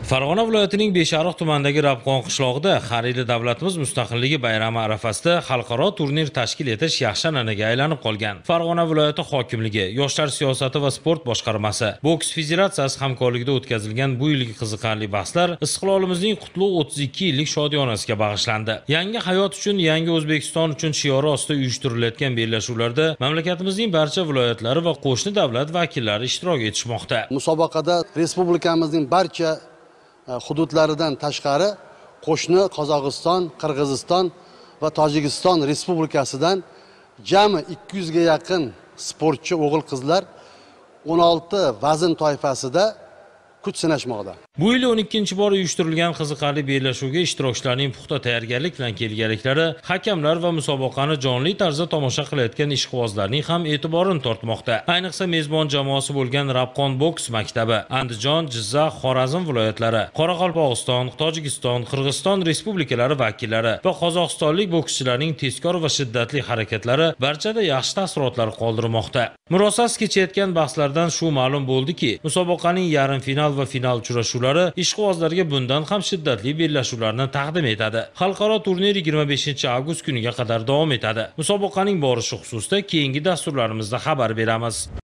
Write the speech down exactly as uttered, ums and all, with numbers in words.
Farg'ona viloyatining Beshariq tumanidagi Rabqon qishlog'ida har yili davlatimiz mustaqilligi bayrami arafasida xalqaro turnir tashkil etish yaxshi an'anaga aylanib qolgan. Farg'ona viloyati hokimligi, Yoshlar siyosati va sport boshqarmasi, Boks federatsiyasi hamkorligida o'tkazilgan bu yilgi qiziqarli bahslar Istiqlolimizning qutlug' o'ttiz ikki yillik shodiyonasiga bag'ishlandi. Yangi hayot uchun, yangi O'zbekiston uchun shiori ostida uyushtirilayotgan bellashuvlarda mamlakatimizning barcha viloyatlari va qo'shni davlat vakillari ishtirok etishmoqda. Musobaqada respublikamizning barcha hududlaridan tashqari qo'shni Qozog'iston, Qirg'iziston va Tojikiston respublikasidan jami ikki yuz ga yaqin sportchi o'g'il-qizlar o'n olti vazn toifasida kuch sinashmoqda. Bu yil o'n ikkinchi bor uyushtirilgan qiziqarli bellashuvga ishtirokchilarning puxta tayyorgarlik bilan kelganliklari hakamlar va musobaqani jonli tarzda tomosha qilayotgan ishqibozlarning ham e'tiborini tortmoqda. Ayniqsa mezbon jamoasi bo'lgan Rabqon boks maktabi, Andijon, Jizzax, Xorazm viloyatlari, Qoraqalpog'iston, Tojikiston, Qirg'iziston respublikalari vakillari va qozog'istonlik bokschilarning tezkor va shiddatli harakatlari barchada yaxshi taassurotlar qoldirmoqda. Murosasiz kechayotgan bahslardan shu ma'lum bo'ldiki, musobaqaning yarim final va final uchrashuvlari ishqibozlarga bundan ham shiddatli bellashuvlarni taqdim etadi. Xalqaro turnir yigirma beshinchi avgust kuniga qadar davom etadi. Musobaqaning borishi xususida keyingi dasturlarimizda xabar beramiz.